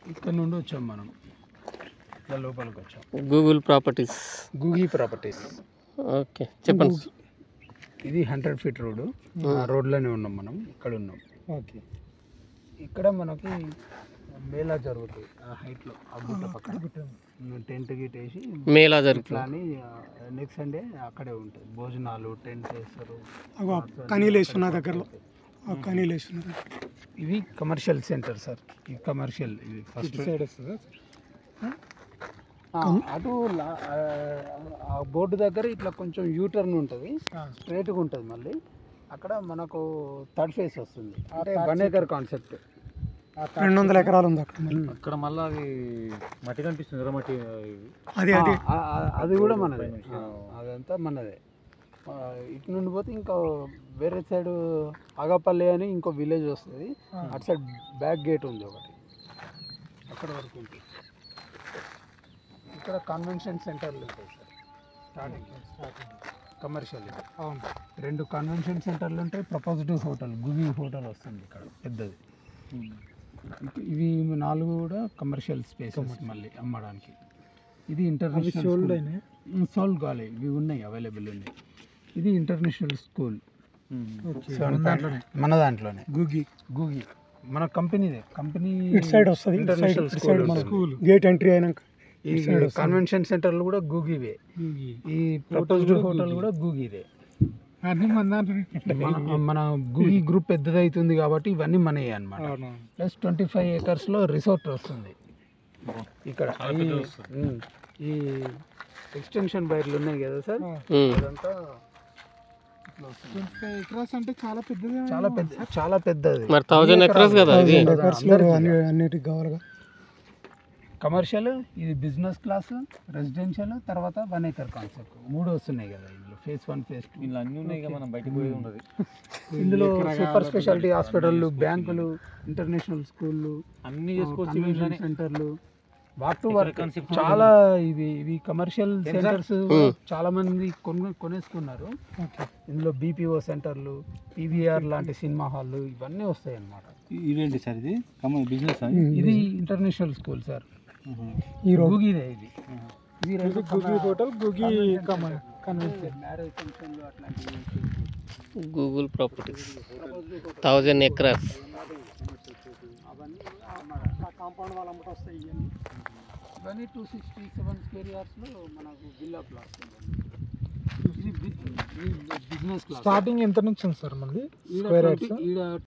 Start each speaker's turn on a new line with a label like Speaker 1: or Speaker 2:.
Speaker 1: ఇక్కడ నుండి వచ్చాం మనం, ఇలా లోపలికి వచ్చాం.
Speaker 2: Google properties. ఓకే, చెప్పండి.
Speaker 1: ఇది 100 feet రోడ్డు. ఆ రోడ్లోనే ఉన్నాం మనం, ఇక్కడ ఉన్నాం.
Speaker 3: ఓకే.
Speaker 1: ఇక్కడ మనకి మేళా జరుగుతుంది ఆ హైట్లో, ఆ గుట్ట పక్కన టెంట్ గిట్ వేసి
Speaker 2: మేళా జరుగుతుంది
Speaker 1: అని. నెక్స్ట్ సండే అక్కడే ఉంటుంది, భోజనాలు, టెంట్ వేస్తారు.
Speaker 3: కనీలు వేస్తున్న దగ్గరలో కనీలు వేస్తున్నారు.
Speaker 1: ఇవి కమర్షియల్ సెంటర్ సార్. ఇది కమర్షియల్, ఇది ఫస్ట్
Speaker 3: సైడ్ వస్తుంది.
Speaker 1: అటు ఆ బోర్డు దగ్గర ఇట్లా కొంచెం యూటర్న్ ఉంటుంది, స్ట్రైట్గా ఉంటుంది. మళ్ళీ అక్కడ మనకు థర్డ్ ఫేస్ వస్తుంది, అంటే 1 acre కాన్సెప్ట్.
Speaker 3: 200 ఎకరాలు ఉంది అక్కడ.
Speaker 4: అక్కడ మళ్ళీ అది మట్టి కనిపిస్తుంది, ఎర్రమట్టి.
Speaker 1: అది కూడా మనదే, అదంతా మనదే. ఇటు నుండి పోతే ఇంకా వేరే సైడ్ ఆగపల్లి అని ఇంకో విలేజ్ వస్తుంది, అటు సైడ్ బ్యాక్ గేట్ ఉంది ఒకటి, అక్కడ వరకు ఉంటుంది. ఇక్కడ కన్వెన్షన్ సెంటర్లు ఉంటాయి సార్. Starting commercial.
Speaker 3: అవును,
Speaker 1: 2 కన్వెన్షన్ సెంటర్లు ఉంటాయి. ప్రపోజ్డ్ హోటల్, గుగి హోటల్ వస్తుంది ఇక్కడ పెద్దది. ఇవి 4 కూడా కమర్షియల్ స్పేసెస్ మళ్ళీ అమ్మడానికి. ఇది ఇంటర్నేషనల్ సోల్డ్ కాలేజ్, ఇవి ఉన్నాయి, అవైలబుల్ ఉన్నాయి. ఇది ఇంటర్నేషనల్ స్కూల్ మన దాంట్లోనే. గూగి మన కంపెనీదే, కంపెనీ
Speaker 3: సైడ్ వస్తుంది.
Speaker 1: ఇంటర్నేషనల్ స్కూల్
Speaker 3: గేట్ ఎంట్రీ అయినాక
Speaker 1: ఈ కన్వెన్షన్ సెంటర్లు కూడా గూగివే, ఈ ప్రపోజ్డ్ హోటల్ కూడా గూగిదే. మన గూగి గ్రూప్ పెద్దది అవుతుంది కాబట్టి ఇవన్నీ మనయే అన్నమాట. ప్లస్ 25 acres రిసార్ట్ వస్తుంది ఇక్కడ. ఈ ఎక్స్టెన్షన్ వైర్లు ఉన్నాయి కదా సార్, అదంతా
Speaker 3: 25 acres అంటే చాలా పెద్దది.
Speaker 1: చాలా పెద్దది.
Speaker 2: మరి 1000 acres కదా ఇది.
Speaker 3: అన్నిటికి కావాలిగా.
Speaker 1: కమర్షియల్, ఇది బిజినెస్ క్లాస్, రెసిడెన్షియల్, తర్వాత 1 acre కాన్సెప్ట్. 3 వస్తున్నాయి కదా ఇందులో, phase 1 phase 2
Speaker 4: ఇలా అన్నీ ఉన్నాయి. మనం బయటకు పోయేది ఉండదు
Speaker 1: ఇందులో. సూపర్ స్పెషాలిటీ హాస్పిటళ్ళు, బ్యాంకులు, ఇంటర్నేషనల్ స్కూళ్ళు,
Speaker 4: అన్నీ చేసుకోవచ్చు.
Speaker 1: సెంటర్లు, వాట్ టు వర్క్ చాలా. ఇవి కమర్షియల్ సెంటర్స్ చాలా మంది కొనేసుకున్నారు. ఇందులో BPO సెంటర్లు, PVR లాంటి సినిమా హాళ్ళు, ఇవన్నీ వస్తాయి అన్నమాట.
Speaker 4: ఇవేంటి సార్, ఇది బిజినెస్?
Speaker 1: ఇది ఇంటర్నేషనల్ స్కూల్ సార్, గూగిదే. ఇది
Speaker 3: గూగి హోటల్, గూగి
Speaker 1: మ్యారేజ్ ఫంక్షన్లు అట్లాంటివి.
Speaker 2: Google properties 1000 acres.
Speaker 1: అవన్నీ
Speaker 3: కాంపౌండ్ వాళ్ళు అమ్మట వస్తాయి.
Speaker 1: ఇవన్నీ 267 square yardsలో మనకు విల్లా ప్లాట్స్. ఇది బిజినెస్ క్లాస్.
Speaker 3: స్టార్టింగ్ ఎంత నుంచి ఉంది సార్ మనది స్క్వేర్ యార్డ్స్?